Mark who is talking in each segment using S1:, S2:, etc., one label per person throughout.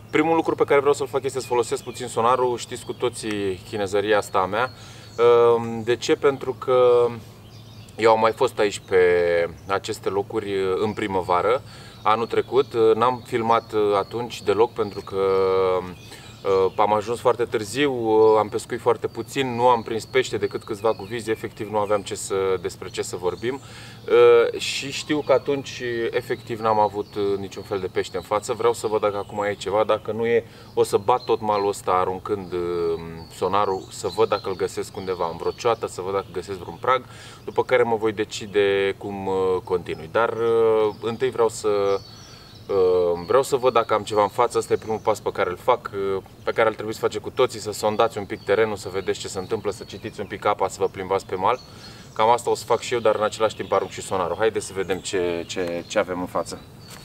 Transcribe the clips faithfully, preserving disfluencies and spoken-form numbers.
S1: Primul lucru pe care vreau să-l fac este să folosesc puțin sonarul. Știți cu toții chinezăria asta a mea. De ce? Pentru că eu am mai fost aici pe aceste locuri în primăvară, anul trecut. N-am filmat atunci deloc pentru că am ajuns foarte târziu, am pescuit foarte puțin, nu am prins pește decât câțiva cuvizi, efectiv nu aveam ce să, despre ce să vorbim. Și știu că atunci efectiv n-am avut niciun fel de pește în față. Vreau să văd dacă acum e ceva, dacă nu e, o să bat tot malul ăsta aruncând sonarul, să văd dacă îl găsesc undeva în vreo cioată, să văd dacă găsesc vreun prag, după care mă voi decide cum continui. Dar întâi vreau să Vreau să văd dacă am ceva în față. Asta e primul pas pe care îl fac, pe care ar trebui să face cu toții, să sondați un pic terenul, să vedeți ce se întâmplă, să citiți un pic apa, să vă plimbați pe mal. Cam asta o să fac și eu, dar în același timp arunc și sonarul. Haideți să vedem ce, ce, ce avem în față.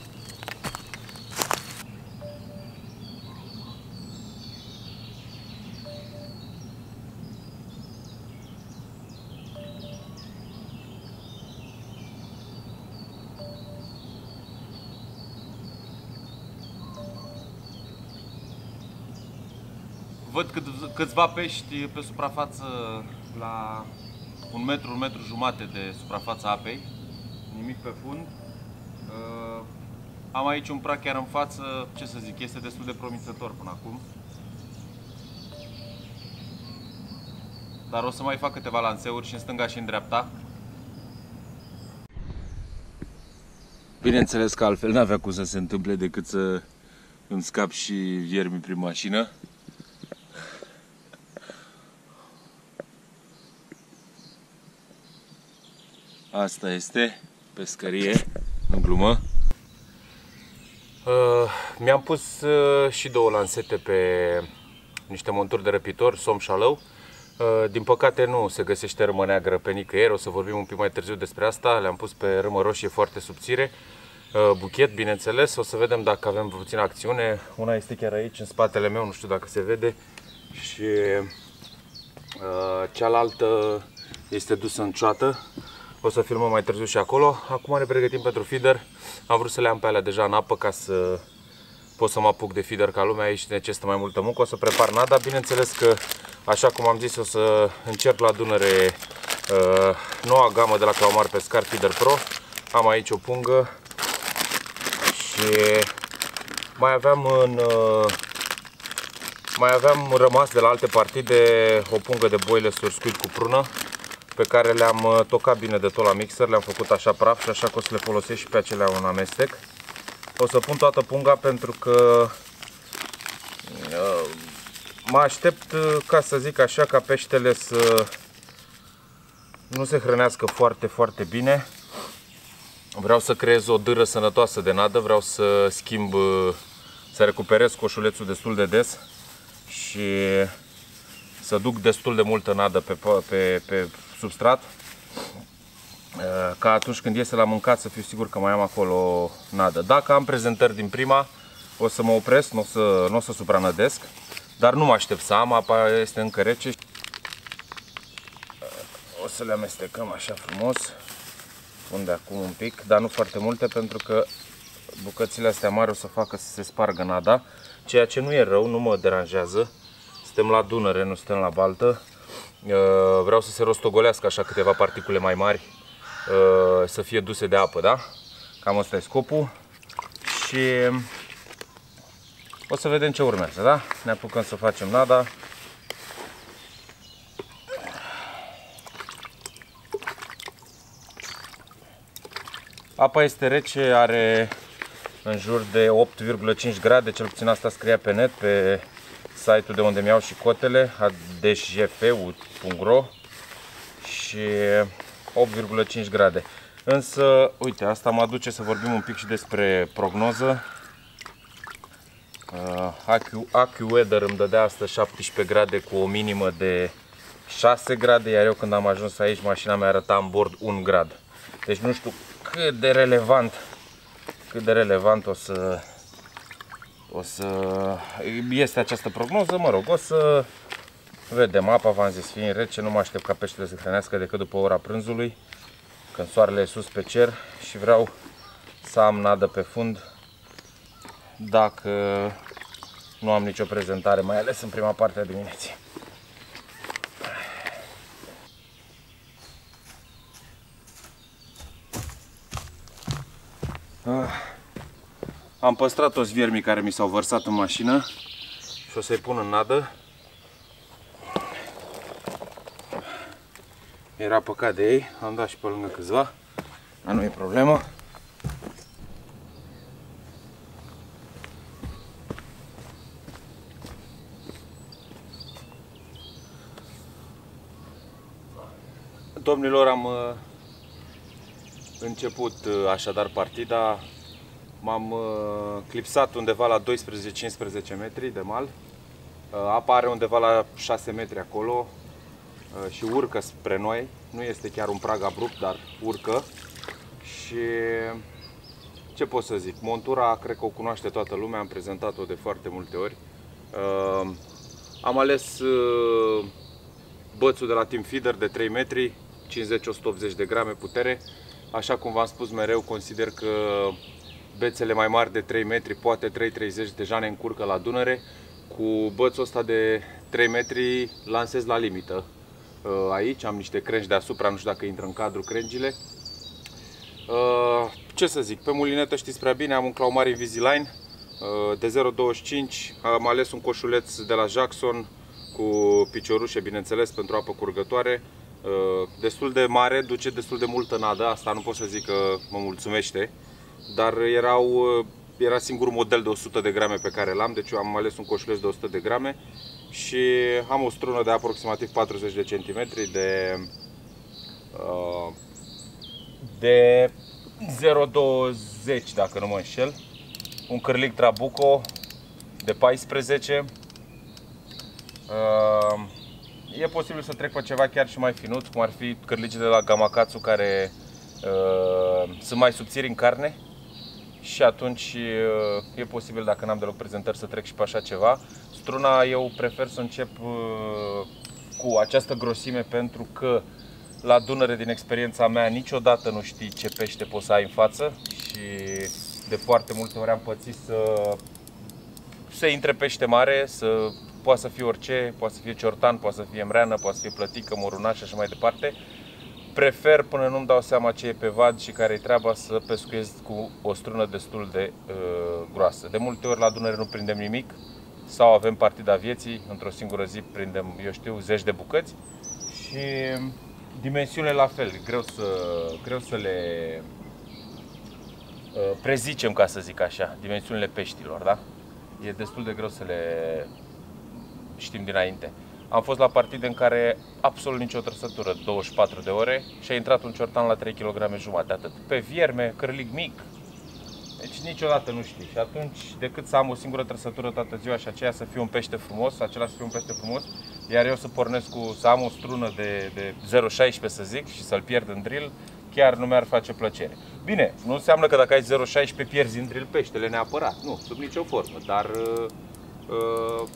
S1: Văd câțiva pești pe suprafață la un metru, un metru jumate de suprafața apei, nimic pe fund. Am aici un prag chiar în față, ce să zic, este destul de promițător până acum. Dar o să mai fac câteva lanseuri și în stânga și în dreapta. Bineînțeles că altfel n-avea cum să se întâmple decât să îmi scap și viermii prin mașină. Asta este pescărie, în glumă. Uh, Mi-am pus uh, și două lansete pe niște monturi de răpitor, somn și alău. Uh, din păcate nu se găsește râmă neagră pe nicăieri, o să vorbim un pic mai târziu despre asta. Le-am pus pe râmă roșie foarte subțire, uh, buchet, bineînțeles. O să vedem dacă avem puțină acțiune. Una este chiar aici, în spatele meu, nu știu dacă se vede. Și uh, cealaltă este dusă în cioată. O să filmăm mai târziu și acolo. Acum ne pregătim pentru feeder. Am vrut să le am pe alea deja în apă ca să pot să mă apuc de feeder ca lumea. Aici necesită mai multă muncă. O să prepar nada. Bineînțeles că, așa cum am zis, o să încerc la Dunăre uh, noua gamă de la Clamar Pescar Feeder Pro. Am aici o pungă și mai aveam în uh, mai aveam rămas de la alte partide o pungă de boile scuit cu prună, pe care le-am tocat bine de tot la mixer, le-am făcut așa praf și așa că o să le folosesc și pe acelea un amestec. O să pun toată punga pentru că mă aștept, ca să zic așa, ca peștele să nu se hrănească foarte, foarte bine. Vreau să creez o dâră sănătoasă de nadă, vreau să schimb, să recuperez coșulețul destul de des și să duc destul de multă nadă pe, pe, pe substrat, ca atunci când iese la mâncat să fiu sigur că mai am acolo nadă. Dacă am prezentări din prima, o să mă opresc, nu o să, nu o să supranădesc, dar nu mă aștept să am, apa este încă rece. O să le amestecăm așa frumos, pun de acum un pic, dar nu foarte multe, pentru că bucățile astea mari o să facă să se spargă nada, ceea ce nu e rău, nu mă deranjează. Suntem la Dunăre, nu suntem la baltă. Vreau să se rostogolească așa câteva particule mai mari, să fie duse de apă, da? Cam asta e scopul. Și o să vedem ce urmează, da? Ne apucăm să facem nada. Apa este rece, are în jur de opt virgulă cinci grade, cel puțin asta scria pe net, pe site-ul de unde mi-au și cotele, a d j f punct r o, și opt virgulă cinci grade. Însă, uite, asta mă aduce să vorbim un pic și despre prognoză. Uh, AccuWeather îmi dădea astăzi șaptesprezece grade cu o minimă de șase grade, iar eu când am ajuns aici, mașina mea arăta în bord un grad. Deci nu știu cât de relevant, cât de relevant o să, o să este această prognoză. Mă rog, o să vedem. Apa, v-am zis, fiind rece, nu mă aștept ca peștele să hrănească decât după ora prânzului, când soarele e sus pe cer, și vreau să am nadă pe fund dacă, nu am nicio prezentare, mai ales în prima parte a dimineții. Am păstrat toți viermii care mi s-au vărsat în mașină și o să-i pun în nadă. Era păcat de ei, am dat și pe lângă câțiva, dar nu e problemă. Domnilor, am început așadar partida. M-am clipsat undeva la doisprezece cincisprezece metri de mal. Apa are undeva la șase metri acolo și urcă spre noi. Nu este chiar un prag abrupt, dar urcă. Și ce pot să zic? Montura cred că o cunoaște toată lumea, am prezentat-o de foarte multe ori. Am ales bățul de la Team Feeder de trei metri, cincizeci la o sută optzeci de grame putere. Așa cum v-am spus mereu, consider că bețele mai mari de trei metri, poate trei treizeci, deja ne încurcă la Dunăre. Cu bățul ăsta de trei metri lansez la limită. Aici am niște crengi deasupra, nu știu dacă intră în cadru crengile. Ce să zic, pe mulinetă știți prea bine, am un Claumar Invisalign de zero virgulă douăzeci și cinci. Am ales un coșuleț de la Jackson cu piciorușe, bineînțeles, pentru apă curgătoare. Destul de mare, duce destul de multă nadă, asta nu pot să zic că mă mulțumește. Dar erau, era singurul model de o sută de grame pe care l-am, deci eu am ales un coșuleț de o sută de grame și am o strună de aproximativ patruzeci de centimetri de, de zero virgulă douăzeci, dacă nu mă înșel, un cârlic Trabuco de paisprezece. E posibil să trec pe ceva chiar și mai finuț, cum ar fi cârligii de la Gamakatsu, care uh, sunt mai subțiri în carne. Și atunci e posibil, dacă n-am deloc prezentări, să trec și pe așa ceva. Struna eu prefer să încep cu această grosime, pentru că la Dunăre, din experiența mea, niciodată nu știi ce pește poți să ai în față. Și de foarte multe ori am pățit să, să intre pește mare, să poate să fie orice, poate să fie ciortan, poate să fie mreană, poate să fie plătică, morunaș și așa mai departe. Prefer, până nu-mi dau seama ce e pe vad și care e treaba, să pescuiesc cu o strună destul de uh, groasă. De multe ori la Dunăre nu prindem nimic sau avem partida vieții, într-o singură zi prindem, eu știu, zeci de bucăți și dimensiunile la fel, greu să, greu să le uh, prezicem, ca să zic așa, dimensiunile peștilor, da? E destul de greu să le știm dinainte. Am fost la partide în care absolut nicio trăsătură, douăzeci și patru de ore, și a intrat un ciortan la trei kilograme jumate, atât. Pe vierme, cârlig mic, deci niciodată nu știi. Și atunci, decât să am o singură trăsătură toată ziua și aceea să fie un pește frumos, acela să fie un pește frumos, iar eu să pornesc cu, să am o strună de, de zero virgulă șaisprezece, să zic, și să-l pierd în drill, chiar nu mi-ar face plăcere. Bine, nu înseamnă că dacă ai zero virgulă șaisprezece pierzi în drill peștele neapărat, nu, sub nicio formă, dar uh, uh,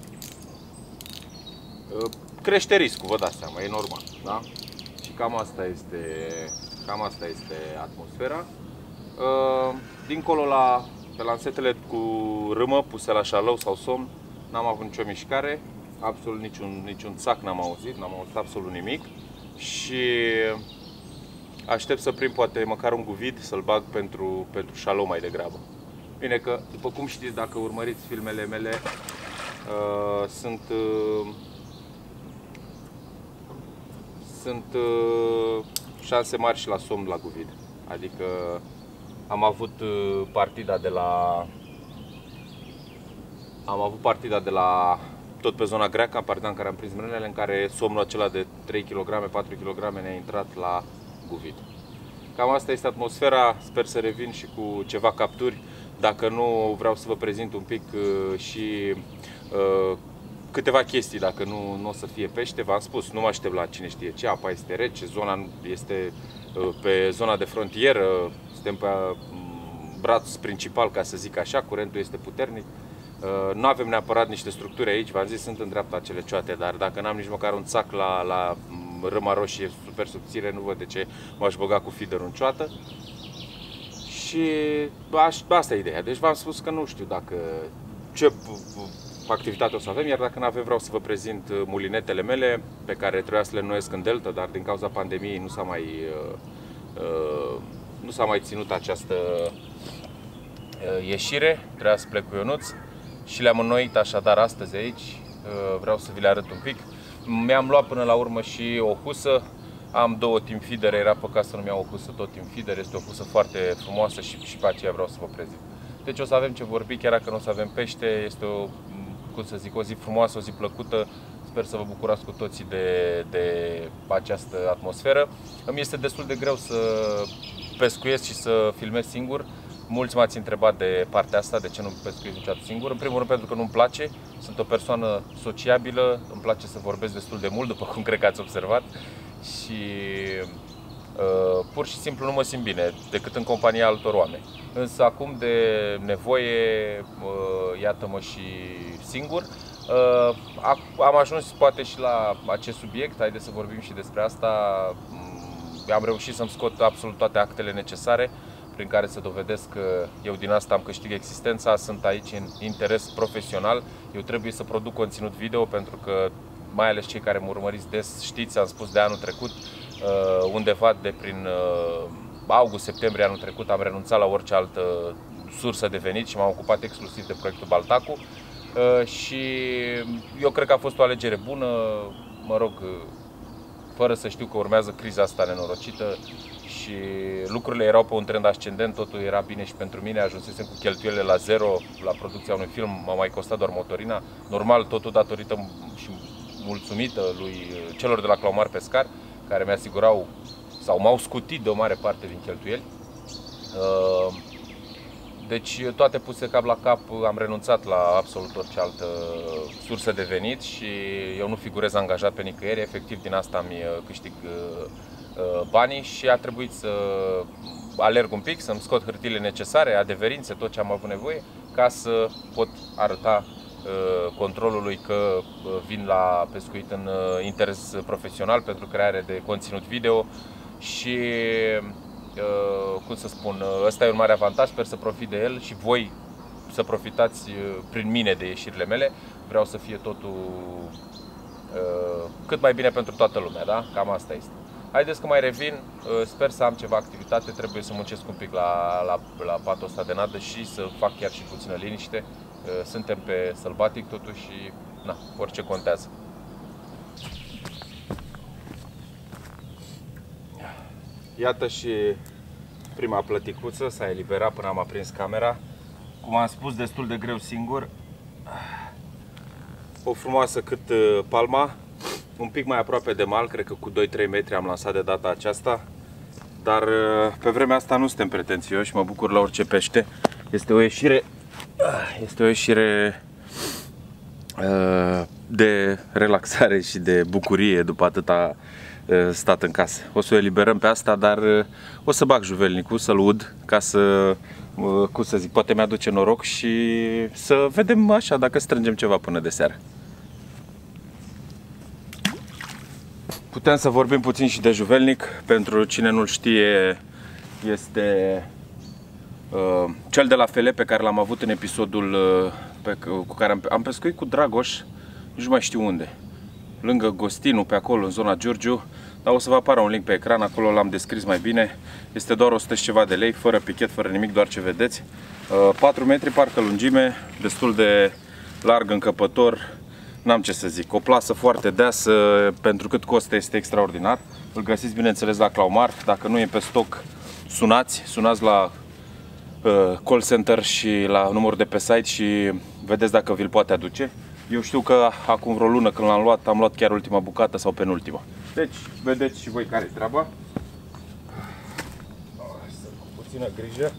S1: crește riscul, vă dați seama, e normal, da? Și cam asta este, cam asta este atmosfera. Dincolo, la, pe lansetele cu râmă puse la șalău sau somn, n-am avut nicio mișcare, absolut niciun, niciun țac n-am auzit, n-am auzit absolut nimic. Și aștept să prind poate măcar un guvid, să-l bag pentru, pentru șalău mai degrabă. Bine că, după cum știți, dacă urmăriți filmele mele, uh, sunt... Uh, Sunt uh, șanse mari și la somn la guvid. Adică am avut uh, partida de la Am avut partida de la tot pe zona greacă, partida în care am prins mrenele, în care somnul acela de trei kilograme, patru kilograme ne-a intrat la guvid. Cam asta este atmosfera, sper să revin și cu ceva capturi. Dacă nu, vreau să vă prezint un pic uh, și uh, câteva chestii, dacă nu, nu o să fie pește. V-am spus, nu mă aștept la cine știe ce, apa este rece, zona este pe zona de frontieră, suntem pe braț principal, ca să zic așa, curentul este puternic. Nu avem neapărat niște structuri aici, v-am zis, sunt în dreapta acele cioate, dar dacă n-am nici măcar un țac la, la râma roșie super subțire, nu văd de ce m-aș băga cu feederul în cioată. Și asta e ideea. Deci v-am spus că nu știu dacă ce activitate o să avem, iar dacă nu avem, vreau să vă prezint mulinetele mele pe care trebuia să le înnoiesc în Delta, dar din cauza pandemiei nu s-a mai, uh, nu s-a mai ținut această uh, ieșire, trebuia să plec cu Ionuț și le-am înnoit așadar astăzi aici, uh, vreau să vi le arăt un pic. Mi-am luat până la urmă și o husă, am două team feeder, era păcat să nu-mi iau o husă tot team feeder, este o husă foarte frumoasă și, și pe aceea vreau să vă prezint. Deci o să avem ce vorbi, chiar dacă nu o să avem pește, este o, cum să zic, o zi frumoasă, o zi plăcută. Sper să vă bucurați cu toții de, de această atmosferă. Îmi este destul de greu să pescuiesc și să filmez singur. Mulți m-ați întrebat de partea asta, de ce nu pescuiesc niciodată singur. În primul rând pentru că nu-mi place, sunt o persoană sociabilă, îmi place să vorbesc destul de mult, după cum cred că ați observat. Și uh, pur și simplu nu mă simt bine decât în compania altor oameni. Însă acum de nevoie, uh, iată-mă și singur. Uh, am ajuns poate și la acest subiect, haideți să vorbim și despre asta. Am reușit să-mi scot absolut toate actele necesare prin care să dovedesc că eu din asta am câștig existența, sunt aici în interes profesional. Eu trebuie să produc conținut video pentru că, mai ales cei care mă urmăriți des, știți, am spus de anul trecut, undeva de prin august-septembrie anul trecut am renunțat la orice altă sursă de venit și m-am ocupat exclusiv de proiectul Baltacu. Și eu cred că a fost o alegere bună, mă rog, fără să știu că urmează criza asta nenorocită și lucrurile erau pe un trend ascendent, totul era bine și pentru mine, ajunsesem cu cheltuielile la zero la producția unui film, m-a mai costat doar motorina, normal totul datorită și mulțumită lui celor de la Claumar Pescar, care mi-asigurau sau m-au scutit de o mare parte din cheltuieli. Deci toate puse cap la cap, am renunțat la absolut orice altă sursă de venit și eu nu figurez angajat pe nicăieri, efectiv din asta mi câștig banii și a trebuit să alerg un pic, să-mi scot hârtiile necesare, adeverințe, tot ce am avut nevoie, ca să pot arăta controlului că vin la pescuit în interes profesional pentru creare de conținut video și, cum să spun, ăsta e un mare avantaj, sper să profit de el și voi să profitați prin mine de ieșirile mele. Vreau să fie totul cât mai bine pentru toată lumea, da? Cam asta este. Haideți că mai revin, sper să am ceva activitate, trebuie să muncesc un pic la, la, la patul ăsta de nadă și să fac chiar și puțină liniște. Suntem pe sălbatic totuși și na, orice contează. Iată și prima plăticuță, s-a eliberat până am aprins camera. Cum am spus, destul de greu singur. O frumoasă cât palma, un pic mai aproape de mal, cred că cu doi trei metri am lansat de data aceasta. Dar pe vremea asta nu suntem pretențioși, mă bucur la orice pește. Este o ieșire, este o ieșire de relaxare și de bucurie după atâta stat în casă. O să o eliberăm pe asta, dar o să bag juvelnicul, să-l ud, ca să, cum să zic, poate mi-aduce noroc și să vedem așa dacă strângem ceva până de seară. Putem să vorbim puțin și de juvelnic. Pentru cine nu-l știe, este uh, cel de la Fele pe care l-am avut în episodul uh, pe, cu care am, am pescuit cu Dragoș, nu mai știu unde, lângă Gostinu, pe acolo, în zona Giurgiu, dar o să vă apară un link pe ecran, acolo l-am descris mai bine. Este doar o sută și ceva de lei, fără pichet, fără nimic, doar ce vedeți. uh, patru metri parcă lungime, destul de larg încăpător. N-am ce să zic, o plasă foarte deasă, pentru cât costă este extraordinar. Îl găsiți bineînțeles la Claumar, dacă nu e pe stoc, sunați, sunați la uh, call center și la numărul de pe site și vedeți dacă vi-l poate aduce. Eu știu că acum vreo lună când l-am luat, am luat chiar ultima bucată sau penultima. Deci, vedeți și voi care-i treaba. Să cu puțină grijă.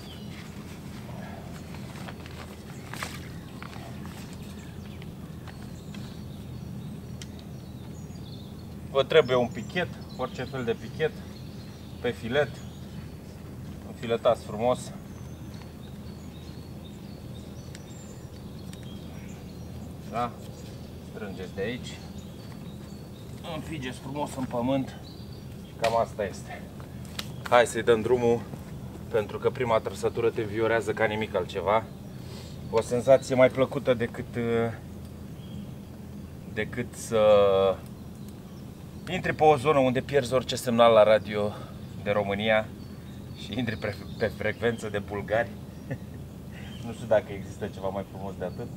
S1: Vă trebuie un pichet, orice fel de pichet, pe filet, înfiletați frumos. Da? Strângeți de aici, înfigeți frumos în pământ și cam asta este. Hai să-i dăm drumul, pentru că prima trăsătură te înviorează ca nimic altceva. o senzație mai plăcută decât, decât să intri pe o zonă unde pierzi orice semnal la radio de România și intri pe, pe frecvență de bulgari. Nu știu dacă există ceva mai frumos de atât.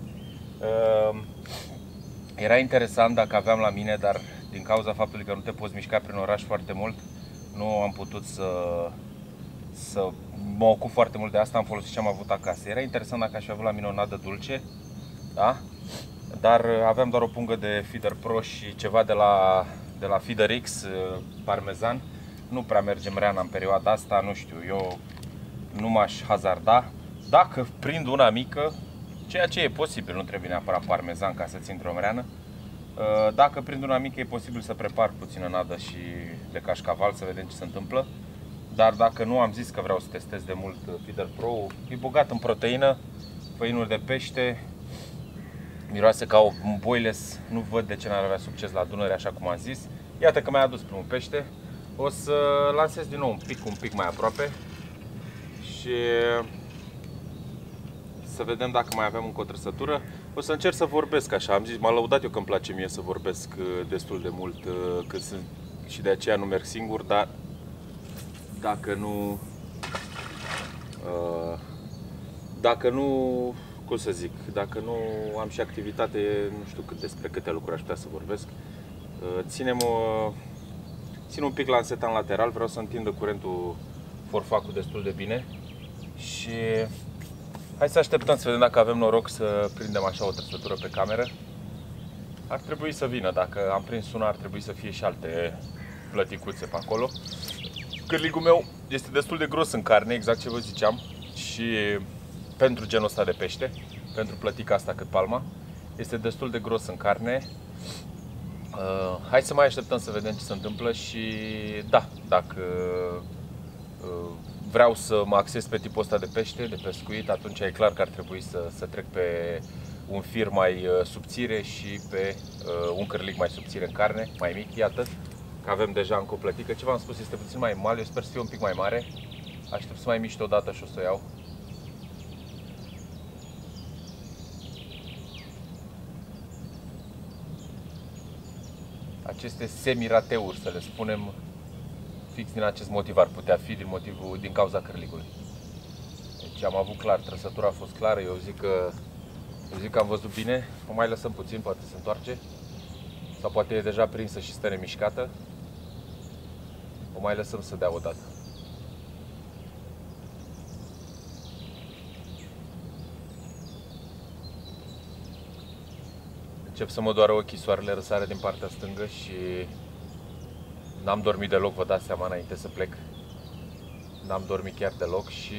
S1: Era interesant dacă aveam la mine, dar din cauza faptului că nu te poți mișca prin oraș foarte mult, nu am putut să, să mă ocup foarte mult de asta, am folosit ce am avut acasă. Era interesant dacă aș fi avut la mine o nadă dulce, da? Dar aveam doar o pungă de Feeder Pro și ceva de la, de la Feeder X, parmezan. Nu prea mergem reana în perioada asta, nu știu, eu nu m-aș hazarda. Dacă prind una mică, ceea ce e posibil, nu trebuie neapărat parmezan ca să-ți intre o mreană. Dacă prind una mică, e posibil să prepar puțină nadă și de cașcaval, să vedem ce se întâmplă. Dar dacă nu, am zis că vreau să testez de mult Feeder Pro. E bogat în proteină, făinuri de pește, miroase ca un boiles, nu văd de ce n-ar avea succes la Dunăre, așa cum am zis. Iată că mi-a adus primul pește. O să lansez din nou un pic, un pic mai aproape și să vedem dacă mai avem încă o trăsătură. O să încerc să vorbesc așa, am zis, m-am lăudat eu că îmi place mie să vorbesc destul de mult când sunt, și de aceea nu merg singur, dar dacă nu dacă nu, cum să zic, dacă nu am și activitate, nu știu cât, despre câte lucruri aș putea să vorbesc. Ținem o, țin un pic lanseta în lateral, vreau să întindă curentul forfacul destul de bine și hai să așteptăm să vedem dacă avem noroc să prindem așa o trăsătură pe cameră. Ar trebui să vină, dacă am prins una, ar trebui să fie și alte plăticuțe pe acolo. Cârligul meu este destul de gros în carne, exact ce vă ziceam, și pentru genul ăsta de pește, pentru plătica asta cât palma, este destul de gros în carne. Uh, hai să mai așteptăm să vedem ce se întâmplă și da, dacă uh, vreau să mă axez pe tipul ăsta de pește, de pescuit, atunci e clar că ar trebui să, să trec pe un fir mai subțire și pe uh, un cârlig mai subțire în carne, mai mic. Iată că avem deja încă o plătică. Ce v-am spus, este puțin mai mare, eu sper să fie un pic mai mare. Aștept să mai miște odată și o să o iau. Aceste semirateuri, să le spunem, fix din acest motiv ar putea fi, din motivul, din cauza cârligului. Deci am avut clar, trăsătura a fost clară, eu zic că, eu zic că am văzut bine, o mai lăsăm puțin, poate se întoarce, sau poate e deja prinsă și stă nemișcată, o mai lăsăm să dea o dată. Încep să mă doară ochii, soarele răsare din partea stângă și n-am dormit deloc, vă dați seama, înainte să plec. N-am dormit chiar deloc și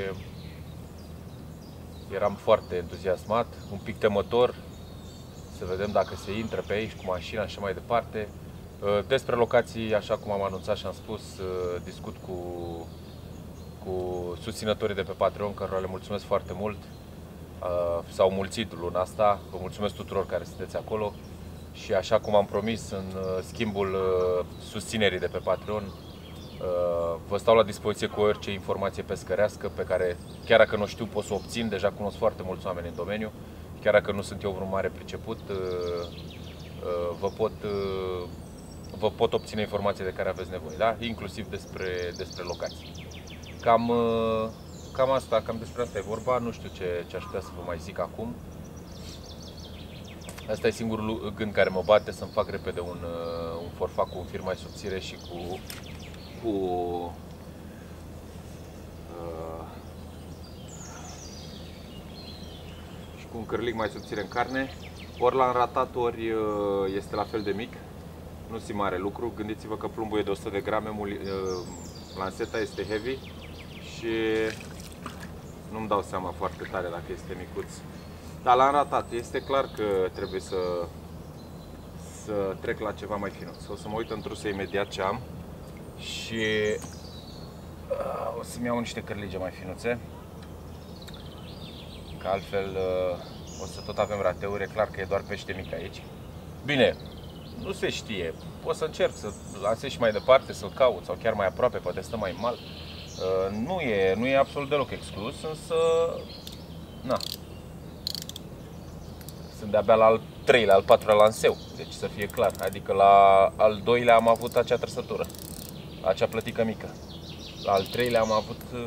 S1: eram foarte entuziasmat, un pic temător, să vedem dacă se intră pe aici cu mașina și mai departe. Despre locații, așa cum am anunțat și am spus, discut cu, cu susținătorii de pe Patreon, cărora le mulțumesc foarte mult. S-au mulțit luna asta, vă mulțumesc tuturor care sunteți acolo și așa cum am promis în schimbul susținerii de pe Patreon, vă stau la dispoziție cu orice informație pescărească pe care, chiar dacă nu știu, pot să o obțin. Deja cunosc foarte mulți oameni în domeniu, chiar dacă nu sunt eu vreun mare priceput, vă pot, vă pot obține informații de care aveți nevoie, da? Inclusiv despre, despre locații. Cam, cam asta, cam despre asta e vorba, nu știu ce, ce aș putea să vă mai zic acum. Asta e singurul gând care mă bate, să-mi fac repede un, un forfac cu un fir mai subțire și cu, cu uh, și cu un cârlig mai subțire în carne. Ori l-am ratat, ori uh, este la fel de mic. Nu simt mare lucru. Gândiți-vă că plumbul e de o sută de grame, uh, lanseta este heavy și nu-mi dau seama foarte tare dacă este micuț. Dar l-am ratat. Este clar că trebuie să, să trec la ceva mai finuț. O să mă uit în truse imediat ce am și uh, o să-mi iau niște cărlige mai finuțe. Că altfel uh, o să tot avem rateuri. E clar că e doar pește mic aici. Bine, nu se știe. Pot să încerc să lansez și mai departe, să-l caut sau chiar mai aproape, poate stă mai mal. Uh, nu, e, nu e absolut deloc exclus, însă na. sunt de-abia la al treilea, al patrulea lanseu, deci să fie clar. Adică la al doilea am avut acea trăsătură, acea plătică mică. La al treilea am avut uh,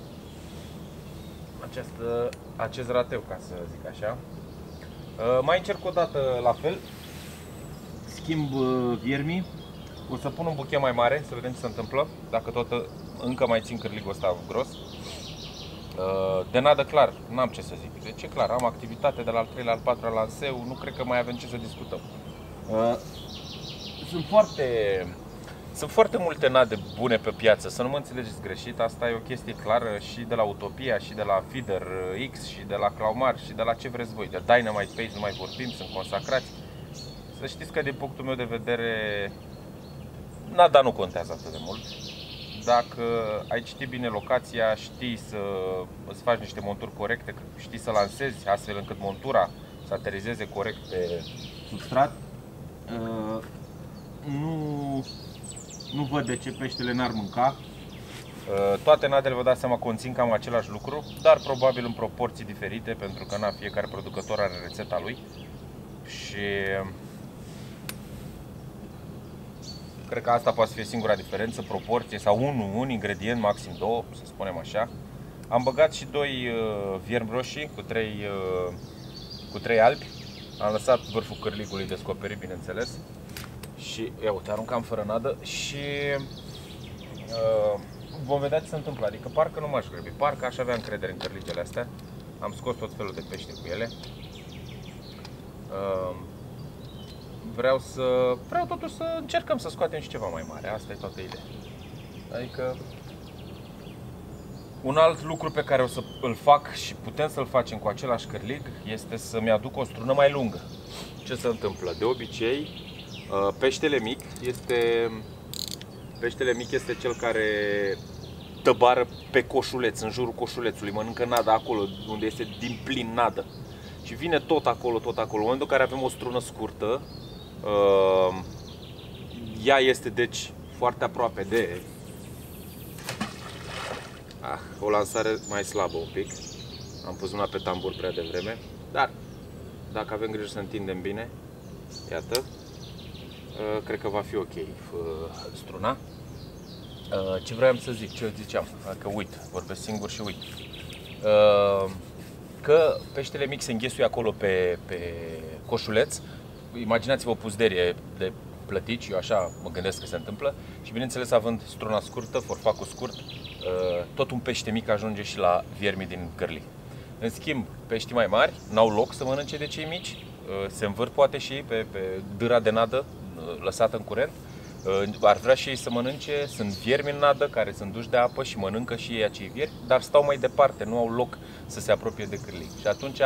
S1: această, acest rateu, ca să zic așa. Uh, mai încerc o dată la fel, schimb uh, viermii, o să pun un buchet mai mare, să vedem ce se întâmplă, dacă tot uh, încă mai țin cârligul ăsta gros. Uh, de nadă clar, n-am ce să zic, deci e clar, am activitate de la al treilea, al patrulea lanseu, nu cred că mai avem ce să discutăm. Uh, sunt foarte... Sunt foarte multe nade bune pe piață, să nu mă înțelegeți greșit, asta e o chestie clară și de la Utopia, și de la Feeder X, și de la Claumar, și de la ce vreți voi. De Dynamite Pace nu mai vorbim, sunt consacrați. Să știți că din punctul meu de vedere, nada nu contează atât de mult. Dacă ai citit bine locația, știi să îți faci niște monturi corecte, știi să lansezi astfel încât montura să aterizeze corect pe substrat, nu... Nu văd de ce peștele n-ar mânca. Toate nadele, vă dați seama, conțin cam același lucru, dar probabil în proporții diferite, pentru că na, fiecare producător are rețeta lui. Și cred că asta poate fi singura diferență, proporție sau un, un ingredient, maxim două, să spunem așa. Am băgat și doi viermi roșii cu trei, cu trei albi. Am lăsat vârful cârligului descoperit, bineînțeles. Și, ia uite, aruncam fără nadă și uh, vom vedea ce se întâmplă. Adică parcă nu m-aș grăbi, parcă aș avea încredere în cărligele astea. Am scos tot felul de pește cu ele. Uh, vreau să, vreau totuși să încercăm să scoatem și ceva mai mare, asta e toată ideea. Adică un alt lucru pe care o să îl fac și putem să-l facem cu același cărlig este să-mi aduc o strună mai lungă. Ce se întâmplă? De obicei, peștele mic este, peștele mic este cel care tăbară pe coșuleț, în jurul coșulețului, mănâncă nada acolo unde este din plin nadă. Și vine tot acolo, tot acolo. În momentul în care avem o strună scurtă, ea este deci foarte aproape de ah, o lansare mai slabă un pic. Am pus una pe tambur prea devreme, dar dacă avem grijă să întindem bine, iată, cred că va fi ok struna. Ce vreau să zic, ce ziceam, că uit, vorbesc singur și uit. Că peștele mic se înghesuie acolo pe, pe coșuleț. Imaginați-vă o puzderie de plătici, eu așa mă gândesc că se întâmplă. Și bineînțeles, având struna scurtă, forfacul scurt, tot un pește mic ajunge și la viermii din cărlig. În schimb, peștii mai mari n-au loc să mănânce de cei mici, se învârt poate și ei pe, pe dâra de nadă lăsată în curent. Ar vrea și ei să mănânce, sunt viermi în nadă care sunt duși de apă și mănâncă și ei acei viermi, dar stau mai departe, nu au loc să se apropie de cârlig. Și atunci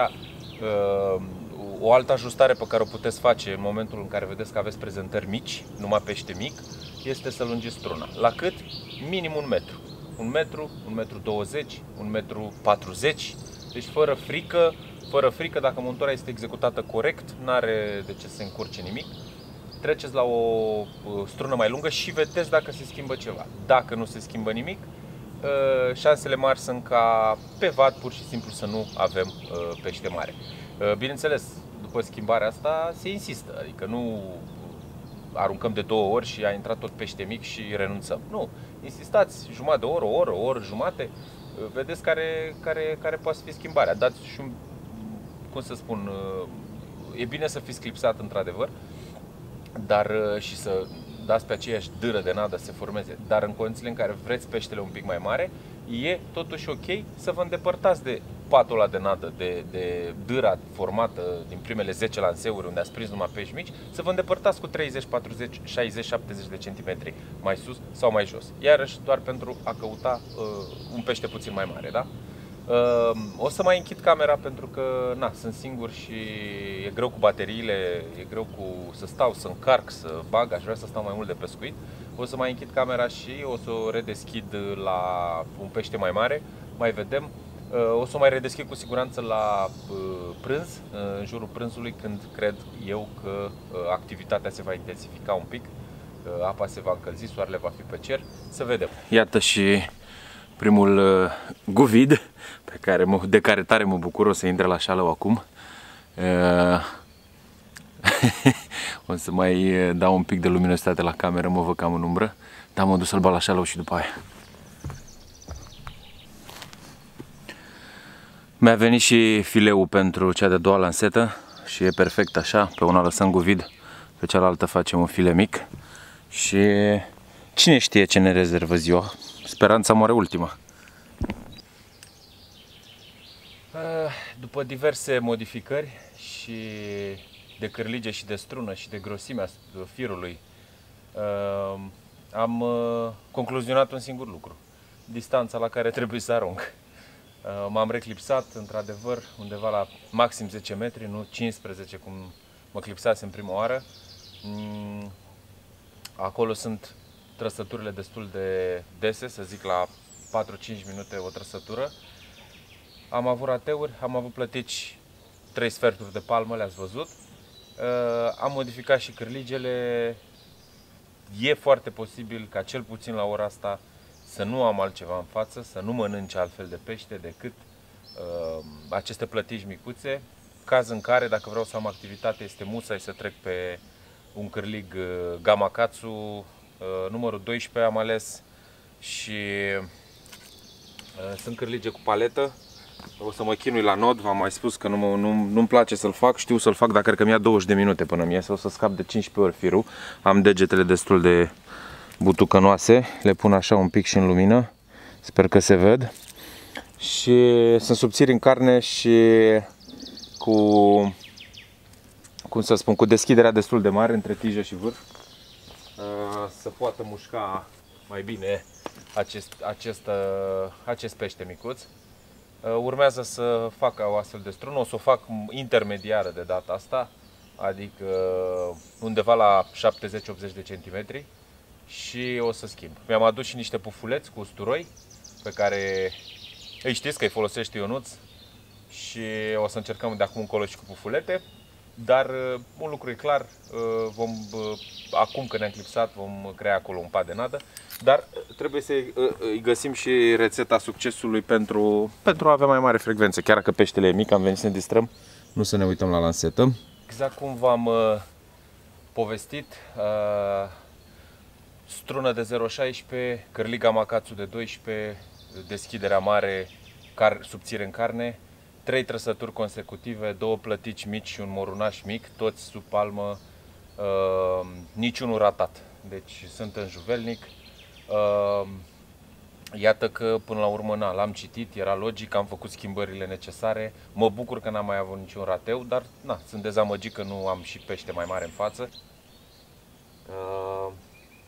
S1: o altă ajustare pe care o puteți face în momentul în care vedeți că aveți prezentări mici, numai pește mic, este să lungiți struna. La cât? Minim un metru. Un metru, un metru douăzeci, un metru patruzeci, deci fără frică, fără frică, dacă montura este executată corect, nu are de ce să se încurce nimic. Treceți la o strună mai lungă și vedeți dacă se schimbă ceva. Dacă nu se schimbă nimic, șansele mari sunt ca pe vat pur și simplu să nu avem pește mare. Bineînțeles, după schimbarea asta se insistă, adică nu aruncăm de două ori și a intrat tot pește mic și renunțăm. Nu, insistați jumătate de oră, o oră, o oră, jumate, vedeți care, care, care poate fi schimbarea. Dați și un, cum să spun, e bine să fiți clipsat într-adevăr, dar și să dați pe aceeași dâră de nadă să se formeze. Dar în condițiile în care vreți peștele un pic mai mare, e totuși ok să vă îndepărtați de patul ăla de nadă, de, de dâra formată din primele zece lanseuri unde ați prins numai pești mici, să vă îndepărtați cu treizeci, patruzeci, șaizeci, șaptezeci de centimetri mai sus sau mai jos. Iarăși doar pentru a căuta uh, un pește puțin mai mare, da? Uh, o să mai închid camera pentru că na, sunt singur și e greu cu bateriile, e greu cu să stau, să încarc, să bag, aș vrea să stau mai mult de pescuit. O să mai închid camera și o să o redeschid la un pește mai mare, mai vedem. Uh, o să o mai redeschid cu siguranță la uh, prânz, uh, în jurul prânzului, când cred eu că uh, activitatea se va intensifica un pic, uh, apa se va încălzi, soarele va fi pe cer, să vedem. Iată și primul uh, guvid pe care mă, de care tare mă bucur, o să intre la șalău acum. Uh, O să mai dau un pic de luminositate la cameră, mă văd cam în umbră. Dar mă duc să-l bat la șalău și după aia. Mi-a venit și fileul pentru cea de-a doua lansetă și e perfect așa. Pe una lăsăm guvid, pe cealaltă facem un file mic. Și cine știe ce ne rezervă ziua? Speranța moare ultima. După diverse modificări și de cârlige și de strună și de grosimea firului, am concluzionat un singur lucru: distanța la care trebuie să arunc. M-am reclipsat, într-adevăr, undeva la maxim zece metri, nu cincisprezece cum mă clipsasem prima oară. Acolo sunt trăsăturile destul de dese, să zic la patru-cinci minute o trăsătură. Am avut rateuri, am avut plătici trei sferturi de palmă, le-ați văzut. Am modificat și cârligele. E foarte posibil ca cel puțin la ora asta să nu am altceva în față, să nu mănânce altfel de pește decât uh, aceste plătici micuțe. Caz în care, dacă vreau să am activitate, este musai să trec pe un cârlig uh, Gamakatsu, uh, numărul doisprezece am ales, și uh, sunt cârlige cu paletă. O să mă chinui la nod, v-am mai spus că nu mă, nu, nu-mi place să-l fac, știu să-l fac, dar cred că mi-a douăzeci de minute până mi iese, o să scap de cincisprezece ori firul. Am degetele destul de butucănoase, le pun așa un pic și în lumină, sper că se ved. Și sunt subțiri în carne și cu, cum să spun, cu deschiderea destul de mare între tijă și vârf, să poată mușca mai bine acest, acest, acest pește micuț. Urmează să fac o astfel de strună, o să o fac intermediară de data asta, adică undeva la șaptezeci-optzeci de centimetri, și o să schimb. Mi-am adus și niște pufuleți cu usturoi pe care îi știți că îi folosește Ionuț și o să încercăm de acum încolo și cu pufulete. Dar un lucru e clar, vom, acum că ne-am clipsat, vom crea acolo un pat de nadă. Dar trebuie să îi găsim și rețeta succesului pentru, pentru a avea mai mare frecvență. Chiar dacă peștele e mic, am venit să ne distrăm, nu să ne uităm la lansetă. Exact cum v-am uh, povestit, uh, strună de zero virgulă șaisprezece, cârlig Gamakatsu de doisprezece, deschiderea mare, car, subțire în carne, trei trăsături consecutive, două plătici mici și un morunaș mic, toți sub palmă, uh, niciunul ratat. Deci sunt în juvelnic. Uh, iată că până la urmă l-am citit, era logic, am făcut schimbările necesare. Mă bucur că n-am mai avut niciun rateu, dar na, sunt dezamăgit că nu am și pește mai mare în față. Uh,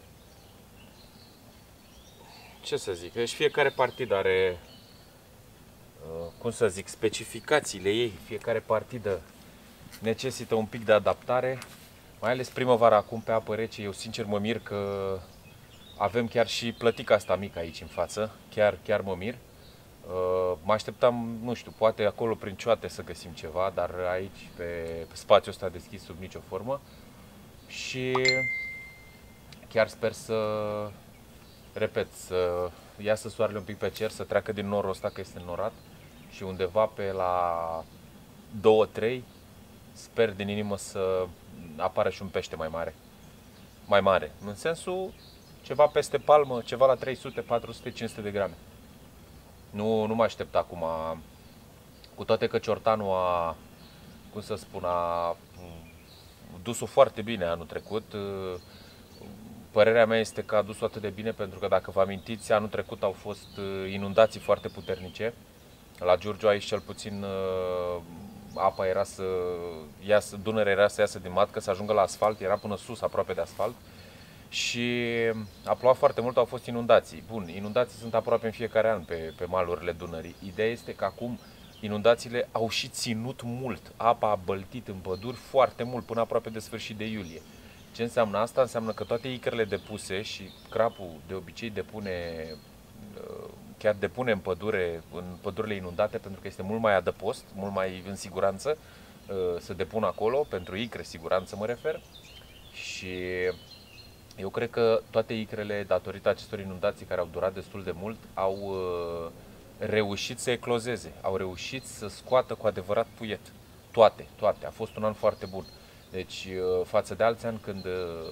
S1: ce să zic, deci fiecare partidă are, uh, cum să zic, specificațiile ei. Fiecare partidă necesită un pic de adaptare, mai ales primăvara acum pe apă rece. Eu sincer mă mir că avem chiar și plătica asta mică aici în față, chiar, chiar mă mir. Mă așteptam, nu știu, poate acolo prin cioate să găsim ceva, dar aici, pe, pe spațiul ăsta deschis, sub nicio formă. Și chiar sper să, repet, să iasă soarele un pic pe cer, să treacă din norul ăsta, că este înnorat, și undeva pe la două trei sper din inimă să apară și un pește mai mare. Mai mare, în sensul ceva peste palmă, ceva la trei sute, patru sute, cinci sute de grame. Nu, nu mă aștept acum, cu toate că ciortanul a, cum să spun, a dus-o foarte bine anul trecut. Părerea mea este că a dus-o atât de bine pentru că, dacă vă amintiți, anul trecut au fost inundații foarte puternice. La Giurgiu aici cel puțin apa era să iasă, Dunărea era să iasă din matcă, să ajungă la asfalt, era până sus, aproape de asfalt. Și a plouat foarte mult, au fost inundații. Bun, inundații sunt aproape în fiecare an pe, pe malurile Dunării. Ideea este că acum inundațiile au și ținut mult. Apa a băltit în păduri foarte mult, până aproape de sfârșit de iulie. Ce înseamnă asta? Înseamnă că toate icrele depuse, și crapul de obicei depune, chiar depune în pădure, în pădurile inundate, pentru că este mult mai adăpost, mult mai în siguranță să depună acolo, pentru icre, siguranță mă refer. Și eu cred că toate icrele, datorită acestor inundații care au durat destul de mult, au uh, reușit să eclozeze, au reușit să scoată cu adevărat puiet. Toate, toate. A fost un an foarte bun. Deci față de alți ani când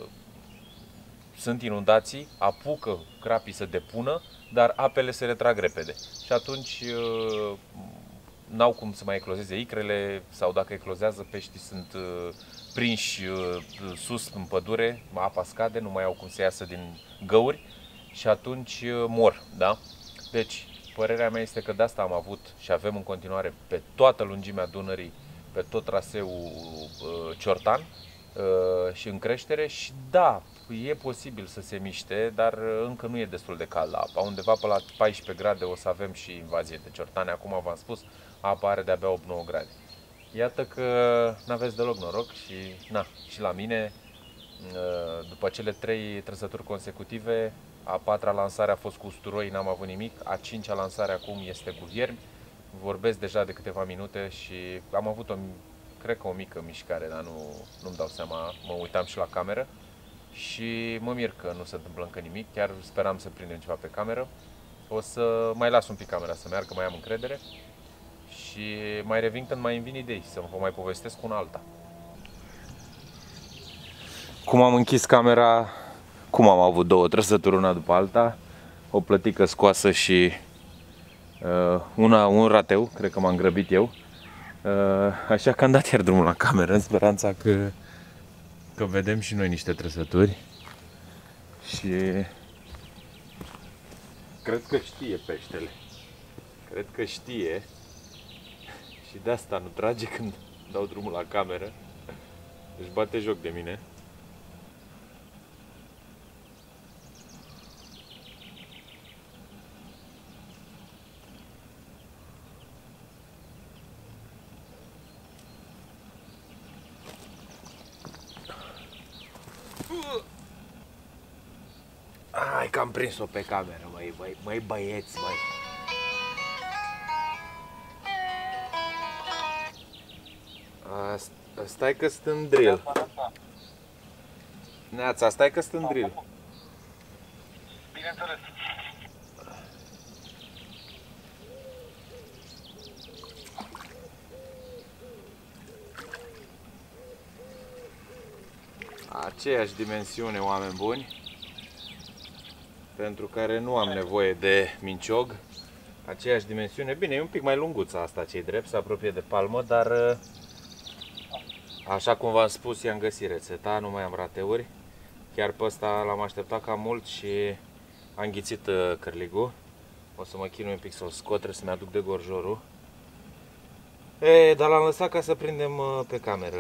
S1: sunt inundații, apucă crapii să depună, dar apele se retrag repede. Și atunci n-au cum să mai eclozeze icrele sau dacă eclozează, peștii sunt prinși sus în pădure, apa scade, nu mai au cum să iasă din găuri și atunci mor, da? Deci, părerea mea este că de asta am avut și avem în continuare pe toată lungimea Dunării, pe tot traseul Ciortan și în creștere și da, e posibil să se miște, dar încă nu e destul de cald apa. Undeva pe la paisprezece grade o să avem și invazie de ciortane. Acum v-am spus, apa are de-abia opt nouă grade. Iată că n-aveți deloc noroc și, na, și la mine, după cele trei trăsături consecutive, a patra lansare a fost cu usturoi, n-am avut nimic, a cincea lansare acum este cu viermi. Vorbesc deja de câteva minute și am avut o, cred că o mică mișcare, dar nu, nu-mi dau seama, mă uitam și la cameră. Și mă mir că nu se întâmplă încă nimic, chiar speram să prindem ceva pe cameră. O să mai las un pic camera să meargă, mai am încredere. Și mai revin când mai îmi vin idei, să vă mai povestesc cu una alta. Cum am închis camera, cum am avut două trăsături una după alta, o plătică scoasă și uh, una, un rateu, cred că m-am grăbit eu. Uh, așa că am dat iar drumul la cameră în speranța că că vedem și noi niște trăsături și cred că știe peștele, cred că știe și de asta nu trage când dau drumul la cameră, își bate joc de mine. Hai că am prins-o pe cameră, măi, măi, măi băieți, măi. Stai că sunt în drill. Neața, stai că sunt în drill.
S2: Bineînțeles.
S1: Aceeași dimensiune, oameni buni, pentru care nu am nevoie de minciog. Aceeași dimensiune, bine, e un pic mai lunguță asta, ce-i drept, se apropie de palmă, dar așa cum v-am spus, i-am găsit rețeta, nu mai am rateuri. Chiar pe ăsta l-am așteptat cam mult și am înghițit cârligul. O să mă chinui un pic să-l scot, trebuie să-mi aduc de gorjorul. E, dar l-am lăsat ca să prindem pe cameră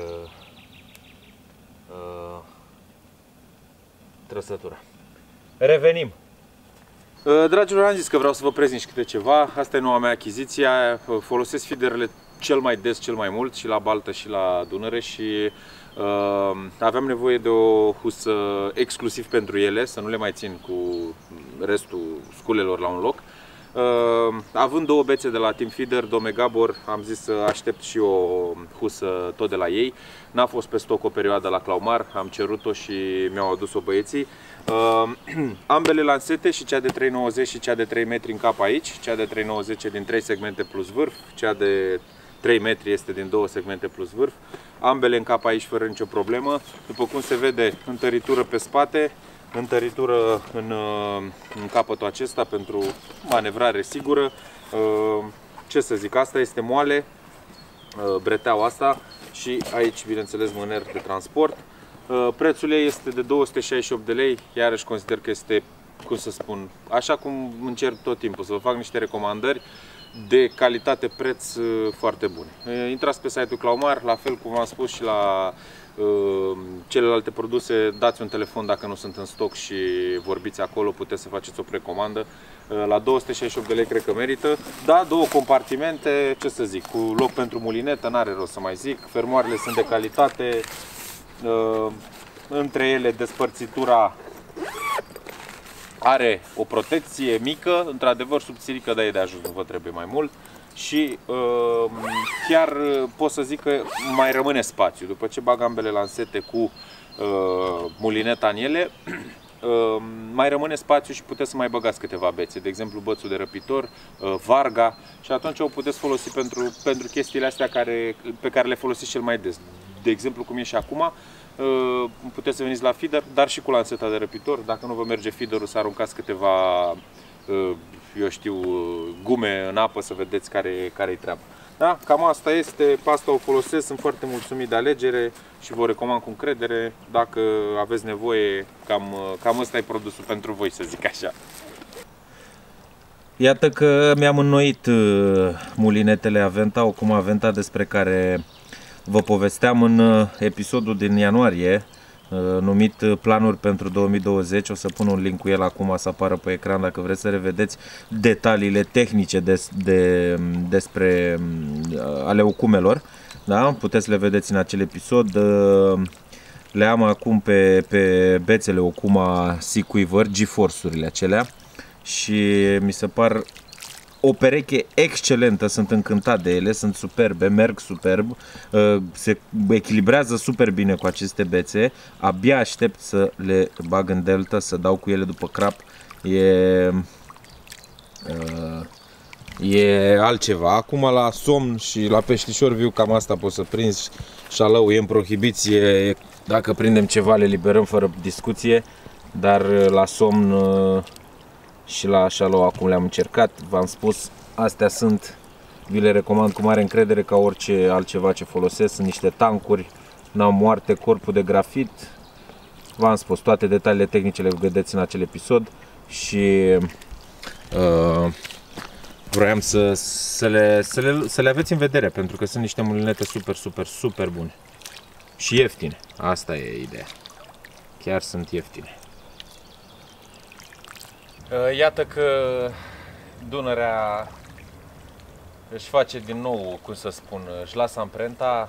S1: uh, trăsătura. Revenim. Dragilor, am zis că vreau să vă prezint și câte ceva. Asta e noua mea achiziție. Folosesc feederele cel mai des, cel mai mult, și la Baltă și la Dunăre și uh, aveam nevoie de o husă exclusiv pentru ele, să nu le mai țin cu restul sculelor la un loc. Uh, având două bețe de la Team Feeder, Dome Gabor, am zis să aștept și o husă tot de la ei. N-a fost pe stoc o perioadă la Claumar, am cerut-o și mi-au adus-o băieții. Uh, ambele lansete, și cea de trei nouăzeci și cea de trei metri în cap aici, cea de trei nouăzeci din trei segmente plus vârf, cea de trei metri este din două segmente plus vârf. Ambele în cap aici fără nicio problemă. După cum se vede, întăritură pe spate, întăritură în, în capătul acesta pentru manevrare sigură. Ce să zic, asta este moale, breteaua asta, și aici, bineînțeles, mâner de transport. Prețul ei este de două sute șaizeci și opt de lei, iarăși consider că este, cum să spun, așa cum încerc tot timpul, să vă fac niște recomandări de calitate-preț foarte bune. Intrați pe site-ul Claumar, la fel cum v-am spus și la uh, celelalte produse, dați un telefon dacă nu sunt în stoc și vorbiți acolo, puteți să faceți o precomandă. Uh, la două sute șaizeci și opt de lei cred că merită. Da, două compartimente, ce să zic, cu loc pentru mulinetă, n-are rost să mai zic. Fermoarele sunt de calitate, uh, între ele despărțitura are o protecție mică, într-adevăr subțirică, dar e de ajuns, nu vă trebuie mai mult. Și uh, chiar pot să zic că mai rămâne spațiu. După ce bag ambele lansete cu uh, mulineta în ele, uh, mai rămâne spațiu și puteți să mai băgați câteva bețe. De exemplu, bățul de răpitor, uh, varga, și atunci o puteți folosi pentru, pentru chestiile astea care, pe care le folosiți cel mai des. de exemplu cum e și acum, puteți să veniți la feeder, dar și cu lanseta de răpitor. Dacă nu vă merge feederul, să aruncați câteva, eu știu, gume în apă să vedeți care, care-i treaba. Da? Cam asta este, pe asta o folosesc, sunt foarte mulțumit de alegere și vă recomand cu încredere. Dacă aveți nevoie, cam, cam ăsta e produsul pentru voi, să zic așa.
S2: Iată că mi-am înnoit mulinetele Aventa, o cum Aventa despre care vă povesteam în episodul din ianuarie, numit Planuri pentru două mii douăzeci. O să pun un link cu el acum să apară pe ecran dacă vreți să revedeți detaliile tehnice des, de, despre ale ocumelor. Da? Puteți le vedeți în acel episod. Le am acum pe, pe bețele Okuma Seaquiver, G-Force-urile acelea, și mi se par o pereche excelentă, sunt încântat de ele, sunt superbe, merg superb, se echilibrează super bine cu aceste bețe. Abia aștept să le bag în delta, să dau cu ele după crap. E, e altceva. Acum la somn și la peștișor viu cam asta poți să prinzi. Șalău e în prohibiție, dacă prindem ceva le liberăm fără discuție, dar la somn și la șalou acum le-am încercat, v-am spus, astea sunt, vi le recomand cu mare încredere ca orice altceva ce folosesc, sunt niște tancuri, n-au moarte, corpul de grafit, v-am spus, toate detaliile tehnice le vedeți în acel episod și uh, vroiam să, să, le, să, le, să le aveți în vedere, pentru că sunt niște mulinete super, super, super bune și ieftine, asta e ideea, chiar sunt ieftine.
S1: Iată că Dunărea își face din nou, cum să spun, își lasă amprenta.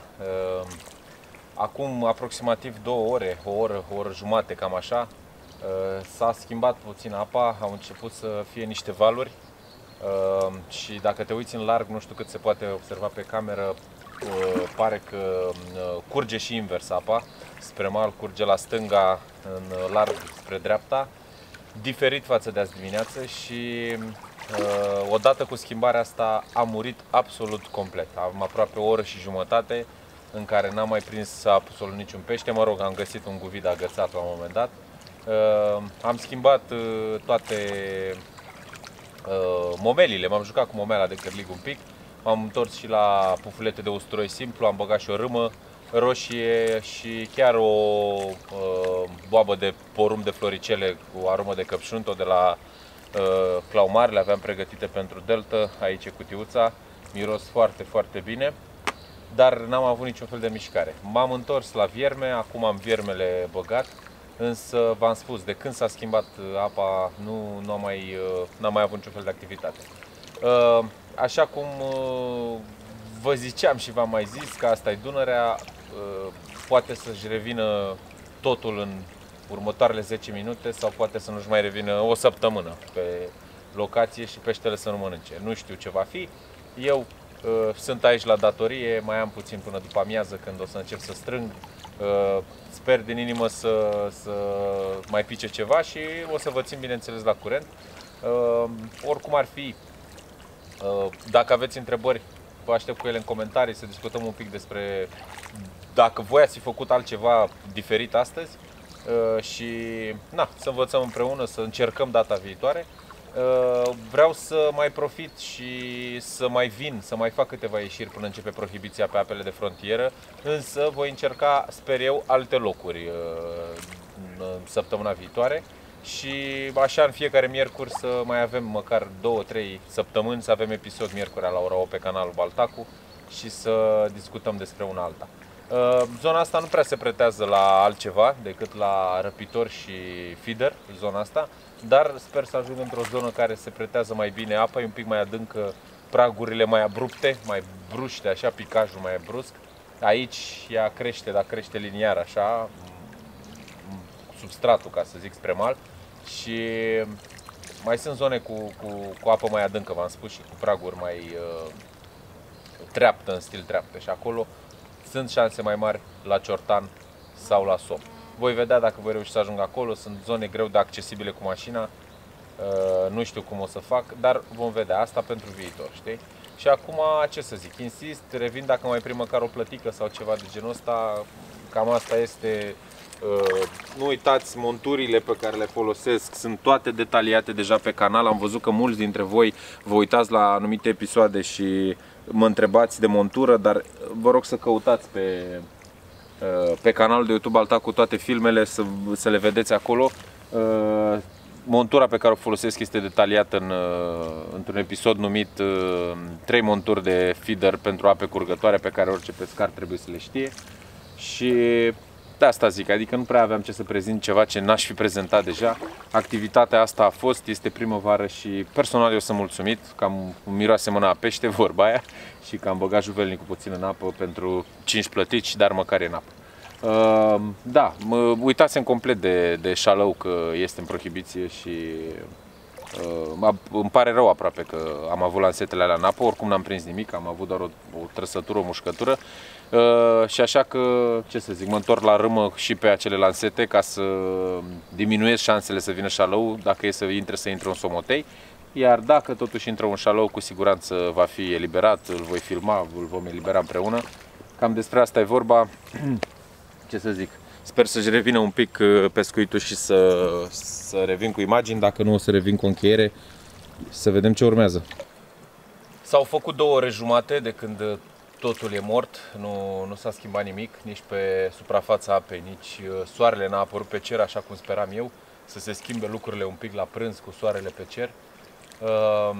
S1: Acum aproximativ două ore, o oră, o oră jumate, cam așa, s-a schimbat puțin apa, au început să fie niște valuri și dacă te uiți în larg, nu știu cât se poate observa pe cameră, pare că curge și invers apa, spre mal curge la stânga, în larg spre dreapta, diferit față de azi dimineață și uh, odată cu schimbarea asta a murit absolut complet. Am aproape o oră și jumătate în care n-am mai prins absolut niciun pește. Mă rog, am găsit un guvid agățat la un moment dat. Uh, am schimbat uh, toate uh, momelile, m-am jucat cu momela de cărlig un pic. M-am întors și la pufulete de usturoi simplu, am băgat și o râmă roșie și chiar o uh, boabă de porumb de floricele cu aromă de căpșunto de la uh, Claumar, le aveam pregătite pentru delta, aici e cutiuța, miros foarte, foarte bine, dar n-am avut niciun fel de mișcare. M-am întors la vierme, acum am viermele băgat, însă v-am spus, de când s-a schimbat apa, nu, nu am mai, uh, n-am mai avut niciun fel de activitate. Uh, așa cum uh, vă ziceam și v-am mai zis că asta e Dunărea, poate să-și revină totul în următoarele zece minute sau poate să nu-și mai revină o săptămână pe locație și peștele să nu mănânce. Nu știu ce va fi. Eu uh, sunt aici la datorie, mai am puțin până după amiază când o să încep să strâng. Uh, sper din inimă să, să mai pice ceva și o să vă țin bineînțeles la curent. Uh, oricum ar fi, uh, dacă aveți întrebări, vă aștept cu ele în comentarii să discutăm un pic despre dacă voi ați fi făcut altceva diferit astăzi și na, să învățăm împreună, să încercăm data viitoare. Vreau să mai profit și să mai vin, să mai fac câteva ieșiri până începe prohibiția pe apele de frontieră, însă voi încerca, sper eu, alte locuri în săptămâna viitoare. Și așa în fiecare miercuri să mai avem măcar două trei săptămâni să avem episod miercurea la ora opt pe canalul Baltacu și să discutăm despre una alta. Zona asta nu prea se pretează la altceva decât la răpitor și feeder, zona asta, dar sper să ajung într-o zonă care se pretează mai bine, apa e un pic mai adâncă, pragurile mai abrupte, mai bruște, așa, picajul mai brusc. Aici ea crește, dar crește liniar așa, substratul, ca să zic, spre mal. Și mai sunt zone cu, cu, cu apă mai adâncă, v-am spus, și cu praguri mai uh, treaptă, în stil treaptă. Și acolo sunt șanse mai mari la Ciortan sau la Som. Voi vedea dacă voi reuși să ajung acolo, sunt zone greu de accesibile cu mașina, uh, nu știu cum o să fac, dar vom vedea asta pentru viitor, știi? Și acum, ce să zic, insist, revin dacă mai prind măcar o plătică sau ceva de genul ăsta, cam asta este. Nu uitați, monturile pe care le folosesc sunt toate detaliate deja pe canal. Am văzut că mulți dintre voi vă uitați la anumite episoade și mă întrebați de montură, dar vă rog să căutați pe, pe canalul de YouTube al Tacu toate filmele, să, să le vedeți acolo. Montura pe care o folosesc este detaliată în, într-un episod numit trei monturi de feeder pentru ape curgătoare, pe care orice pescar trebuie să le știe. Și de asta zic, adică nu prea aveam ce să prezint ceva ce n-aș fi prezentat deja. Activitatea asta a fost, este primăvară și personal eu sunt mulțumit, că am miroase mâna a pește, vorba aia, și că am băgat juvelnicul puțin în apă pentru cinci plătici, dar măcar e în apă. Uh, da, mă uitasem complet de, de șalău că este în prohibiție și uh, îmi pare rău aproape că am avut lansetele alea în apă, oricum n-am prins nimic, am avut doar o, o trăsătură, o mușcătură. Uh, și așa că, ce să zic, mă întorc la râmă și pe acele lansete ca să diminuez șansele să vină șalău, dacă e să intre, să intre un somotei. Iar dacă totuși intră un șalău, cu siguranță va fi eliberat, îl voi filma, îl vom elibera împreună. Cam despre asta e vorba. Ce să zic, sper să-și revină un pic pescuitul și să, să revin cu imagini, dacă nu o să revin cu încheiere, să vedem ce urmează. S-au făcut două ore jumate de când totul e mort, nu, nu s-a schimbat nimic, nici pe suprafața apei, nici soarele n-a apărut pe cer așa cum speram eu, să se schimbe lucrurile un pic la prânz cu soarele pe cer. Uh,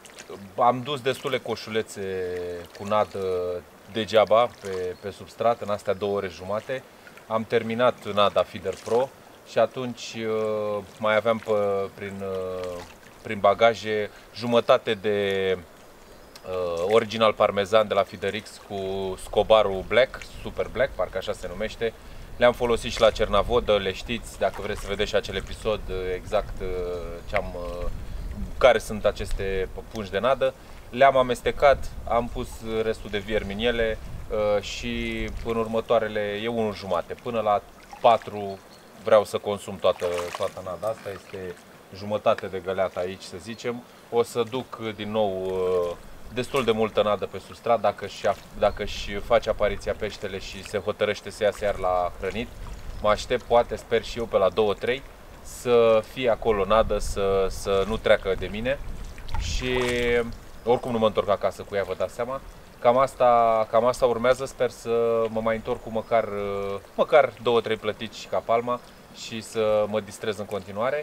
S1: am dus destule coșulețe cu nadă degeaba pe, pe substrat în astea două ore jumate. Am terminat nada Feeder Pro și atunci uh, mai aveam pe, prin, uh, prin bagaje jumătate de uh, original parmezan de la Feederix cu scobarul Black, Super Black, parcă așa se numește. Le-am folosit și la Cernavodă, le știți, dacă vreți să vedeți și acel episod exact uh, ce am, uh, care sunt aceste pungi de nadă. Le-am amestecat, am pus restul de viermi în ele uh, și în următoarele, e unu jumate, până la patru vreau să consum toată, toată nada. Asta este jumătate de găleată aici, să zicem. O să duc din nou uh, destul de multă nadă pe substrat dacă și, dacă și face apariția peștele și se hotărăște să iasă iar la hrănit. Mă aștept, poate, sper și eu, pe la două trei să fie acolo nadă, să, să nu treacă de mine și oricum nu mă întorc acasă cu ea, vă dați seama. Cam asta, cam asta urmează, sper să mă mai întorc cu măcar, măcar două trei plătici ca palma și să mă distrez în continuare.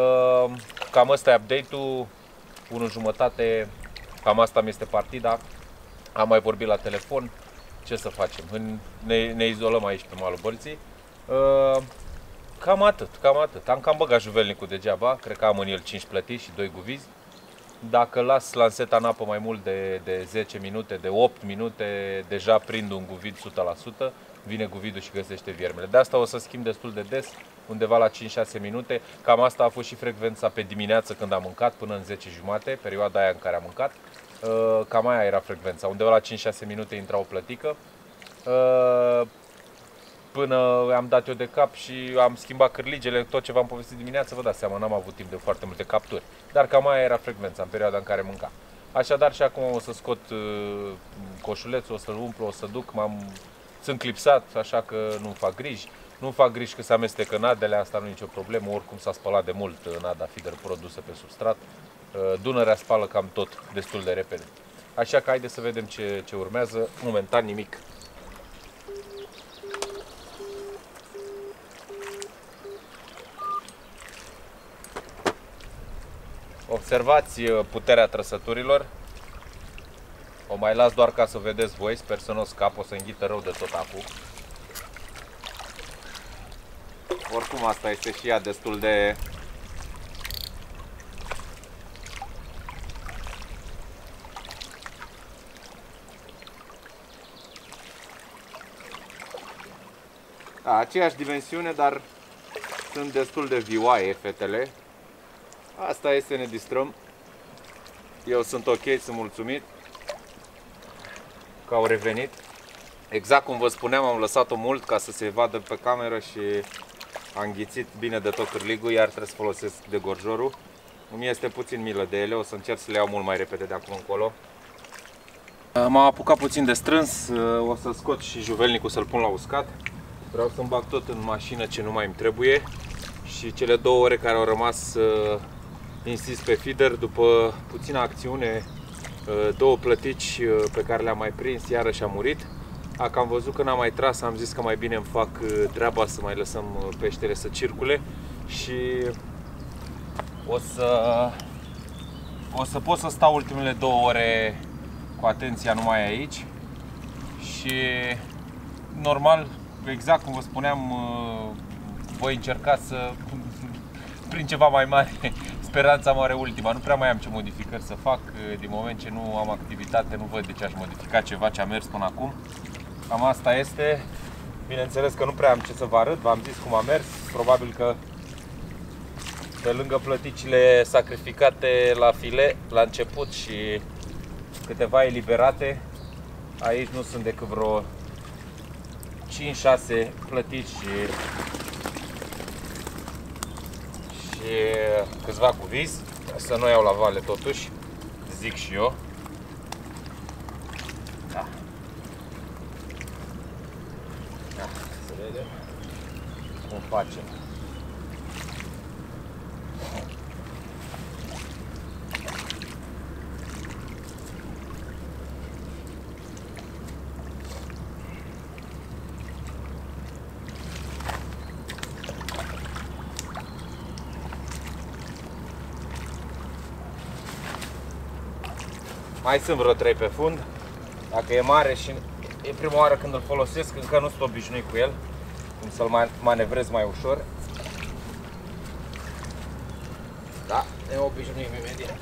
S1: Cam ăsta e update-ul, unu jumătate, cam asta mi este partida. Am mai vorbit la telefon, ce să facem, ne, ne izolăm aici pe malul Bălții. Cam atât, cam atât. Am cam băgat juvelnicul degeaba, cred că am în el cinci plătici și doi guvizi. Dacă las lanseta în apă mai mult de, de zece minute, de opt minute, deja prind un guvid o sută la sută, vine guvidul și găsește viermele. De asta o să schimb destul de des, undeva la cinci șase minute. Cam asta a fost și frecvența pe dimineață când am mâncat, până în zece jumate, perioada aia în care am mâncat. Cam aia era frecvența, undeva la cinci șase minute intra o plătică. Până am dat eu de cap și am schimbat cârligele, tot ce v-am povestit dimineața, vă dați seama, n-am avut timp de foarte multe capturi. Dar cam aia era frecvența în perioada în care mânca. Așadar și acum o să scot uh, coșulețul, o să-l umplu, o să duc, m-am, sunt clipsat, așa că nu-mi fac griji. Nu-mi fac griji că se amestecă nadele, asta nu e nicio problemă, oricum s-a spălat de mult nada Feeder produsă pe substrat. Uh, Dunărea spală cam tot destul de repede. Așa că haideți să vedem ce, ce urmează, momentan nimic. Observați puterea trăsăturilor. O mai las doar ca să vedeți voi, sper să nu o scap, o să înghită rău de tot acum. Oricum asta este și ea destul de... A, aceeași dimensiune, dar sunt destul de vioaie fetele. Asta este, ne distrăm. Eu sunt ok, sunt mulțumit că au revenit. Exact cum vă spuneam, am lăsat-o mult ca să se vadă pe cameră și a înghițit bine de tot cârligul, iar trebuie să folosesc degorjorul. Îmi este puțin milă de ele, o să încerc să le iau mult mai repede de acum încolo. M-am apucat puțin de strâns, o să scot și juvelnicul să-l pun la uscat. Vreau să-mi bag tot în mașină ce nu mai îmi trebuie și cele două ore care au rămas insist pe feeder. După puțină acțiune, două plătici pe care le-am mai prins iarăși a murit. Dacă am văzut că n-am mai tras, am zis că mai bine îmi fac treaba să mai lăsăm peștele să circule și o să, o să pot să stau ultimele două ore cu atenția numai aici și normal, exact cum vă spuneam, voi încerca să, prin ceva mai mare, speranța mare ultima. Nu prea mai am ce modificări să fac, din moment ce nu am activitate, nu văd de ce aș modifica ceva ce a mers până acum. Cam asta este. Bineînțeles că nu prea am ce să vă arăt, v-am zis cum a mers. Probabil că pe lângă plăticile sacrificate la file la început și câteva eliberate, aici nu sunt decât vreo cinci șase plătici și, și câțiva cu viz, să nu iau la vale totuși, zic și eu. Da. Da, să vedem cum facem. Mai sunt vreo trei pe fund. Dacă e mare și e prima oară când îl folosesc, încă nu sunt obișnuit cu el, cum să-l manevrez mai ușor. Da, ne obișnuim imediat.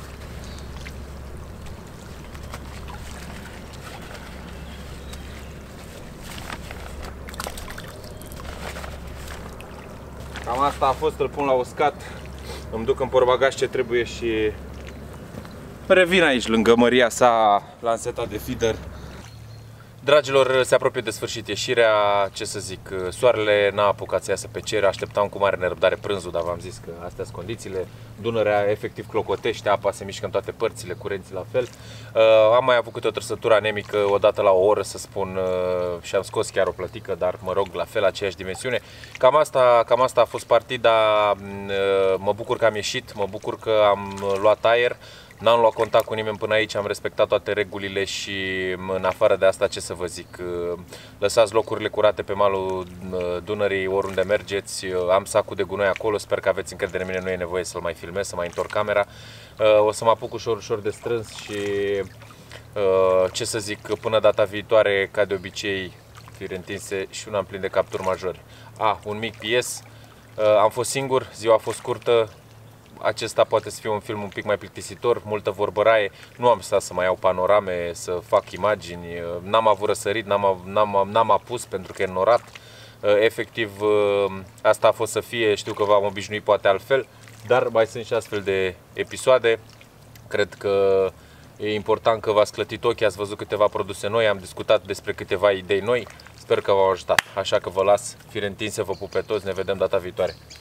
S1: Cam asta a fost, îl pun la uscat, îmi duc în portbagaj ce trebuie și revin aici lângă măria sa lanseta de feeder. Dragilor, se apropie de sfârșit ieșirea, ce să zic, soarele n-a apucat să iasă pe cer, așteptam cu mare nerăbdare prânzul, dar v-am zis că astea sunt condițiile. Dunărea efectiv clocotește, apa se mișcă în toate părțile, curenții la fel. Uh, am mai avut câte o trăsătură anemică, odată la o oră să spun, uh, și am scos chiar o plătică, dar mă rog, la fel, aceeași dimensiune. Cam asta, cam asta a fost partida, uh, mă bucur că am ieșit, mă bucur că am luat aer. N-am luat contact cu nimeni până aici, am respectat toate regulile și în afară de asta ce să vă zic, lăsați locurile curate pe malul Dunării oriunde mergeți, am sacul de gunoi acolo, sper că aveți încredere în mine, nu e nevoie să-l mai filmez, să mai întorc camera. O să mă apuc ușor, ușor de strâns și ce să zic, până data viitoare, ca de obicei, fire întinse și un am plin de capturi majori. A, un mic P S, am fost singur, ziua a fost scurtă. Acesta poate să fie un film un pic mai plictisitor, multă vorbăraie, nu am stat să mai iau panorame, să fac imagini, n-am avut răsărit, n-am apus pentru că e înnorat. Efectiv, asta a fost să fie, știu că v-am obișnuit poate altfel, dar mai sunt și astfel de episoade. Cred că e important că v-ați clătit ochii, ați văzut câteva produse noi, am discutat despre câteva idei noi, sper că v-au ajutat. Așa că vă las, fire întinse, vă pup pe toți, ne vedem data viitoare.